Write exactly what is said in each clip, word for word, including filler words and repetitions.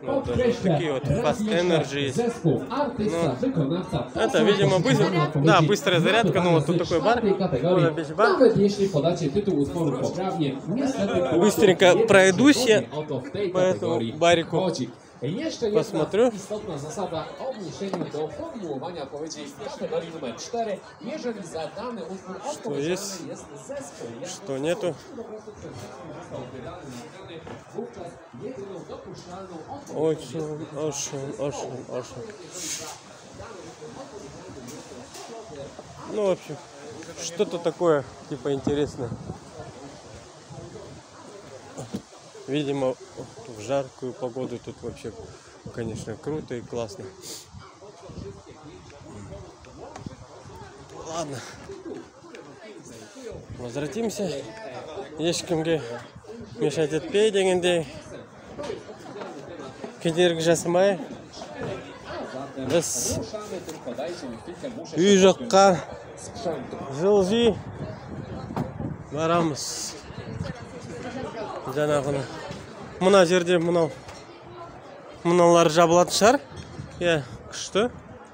Ну, даже такие вот Fast Energy есть. Ну, это, видимо, быстро, да, быстрая зарядка, ну вот тут такой бар, бар. Быстренько пройдусь я по этому барику, посмотрю. Что есть, что нету. Очень, очень, очень, очень. Ну, в общем, что-то такое, типа, интересное. Видимо, в жаркую погоду тут вообще, конечно, круто и классно. Ладно. Возвратимся. Ешкімге мешать етпей дегенде. Кедергі жасымай. Біз үй жаққа жылжи барамыз. Жаңағыны. Мына жерде мынау мыналар жабылатын шығар. Иә, күшті.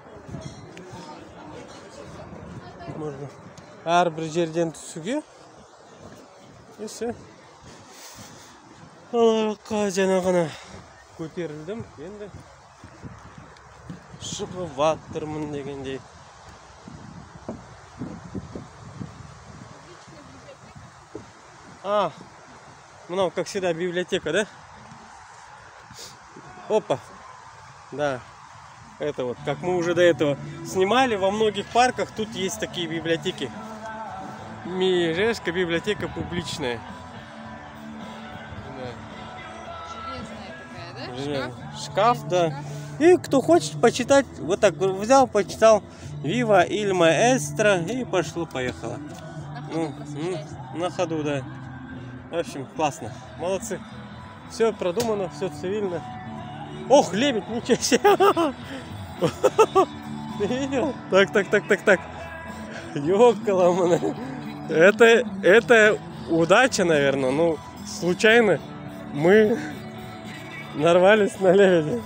Можно әрбір жерден түсуге. Есі. Алаққа жаңағыны көтерілдім. Енді шығып ваттырмын дегендей. А, мынау, как всегда, библиотека, да? Опа. Да. Это вот, как мы уже до этого снимали, во многих парках тут есть такие библиотеки. Мижешка библиотека публичная. Да. Железная такая, да? Шкаф? Шкаф, да. И кто хочет почитать, вот так взял, почитал Viva il Maestro и пошло-поехало. На ходу, ну, ну, на ходу, да. В общем, классно. Молодцы. Все продумано, все цивильно. Ох, лебедь, ничего себе. Ты видел? Так, так, так, так, так. Ёкала, это, это удача, наверное. Ну, случайно мы нарвались на лебедя.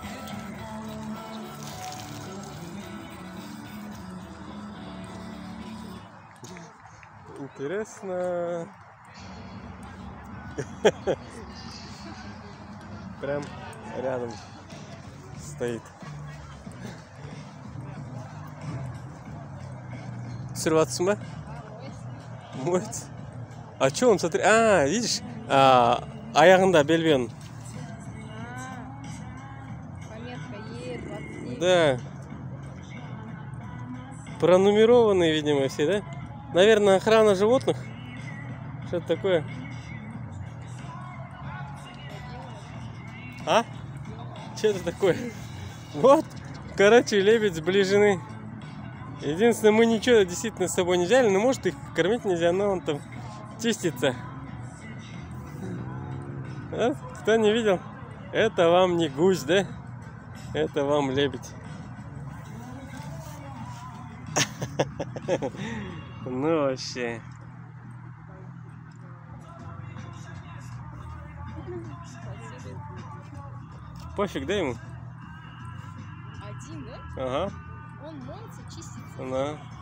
Интересно. Прям рядом стоит. Сырваться? Моется. А что он, смотри? А, видишь? А, аяғында белбен. Пометка Е двадцать семь. Да. Пронумерованные, видимо, все, да? Наверное, охрана животных. Что-то такое. А? Что это такое? Вот. Короче, лебедь сближены. Единственное, мы ничего действительно с собой не взяли, но может их кормить нельзя, но он там чистится. А? Кто не видел? Это вам не гусь, да? Это вам лебедь. Ну вообще. Пофиг, да ему? Один, да? Ага. Он моется, чистится. Да.